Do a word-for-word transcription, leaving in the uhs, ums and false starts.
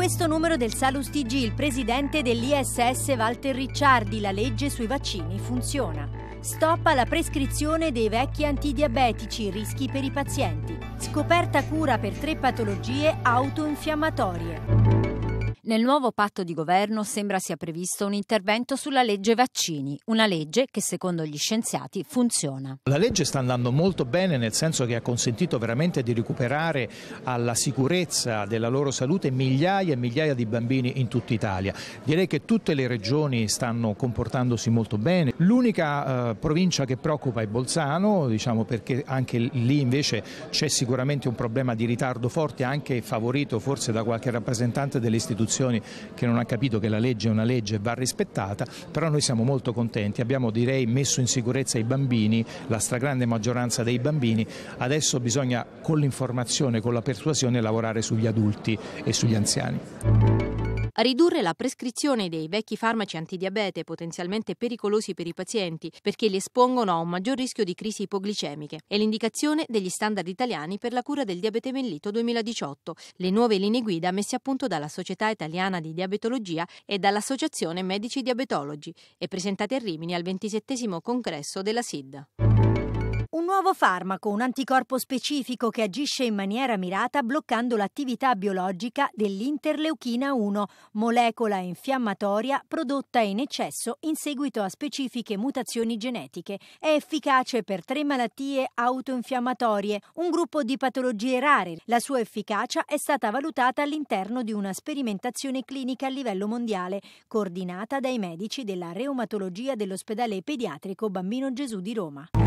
questo numero del Salus T G il presidente dell'I S S Walter Ricciardi: la legge sui vaccini funziona. Stop alla prescrizione dei vecchi antidiabetici, rischi per i pazienti. Scoperta cura per tre patologie autoinfiammatorie. Nel nuovo patto di governo sembra sia previsto un intervento sulla legge vaccini, una legge che secondo gli scienziati funziona. La legge sta andando molto bene, nel senso che ha consentito veramente di recuperare alla sicurezza della loro salute migliaia e migliaia di bambini in tutta Italia. Direi che tutte le regioni stanno comportandosi molto bene. L'unica eh, provincia che preoccupa è Bolzano, diciamo, perché anche lì invece c'è sicuramente un problema di ritardo forte, anche favorito forse da qualche rappresentante delle istituzioni che non ha capito che la legge è una legge e va rispettata, però noi siamo molto contenti, abbiamo direi messo in sicurezza i bambini, la stragrande maggioranza dei bambini. Adesso bisogna con l'informazione, con la persuasione lavorare sugli adulti e sugli anziani. A ridurre la prescrizione dei vecchi farmaci antidiabete potenzialmente pericolosi per i pazienti perché li espongono a un maggior rischio di crisi ipoglicemiche è l'indicazione degli standard italiani per la cura del diabete mellito duemiladiciotto, le nuove linee guida messe a punto dalla Società Italiana di Diabetologia e dall'Associazione Medici Diabetologi e presentate a Rimini al ventisettesimo congresso della S I D. Un nuovo farmaco, un anticorpo specifico che agisce in maniera mirata bloccando l'attività biologica dell'interleuchina uno, molecola infiammatoria prodotta in eccesso in seguito a specifiche mutazioni genetiche. È efficace per tre malattie autoinfiammatorie, un gruppo di patologie rare. La sua efficacia è stata valutata all'interno di una sperimentazione clinica a livello mondiale, coordinata dai medici della reumatologia dell'ospedale pediatrico Bambino Gesù di Roma.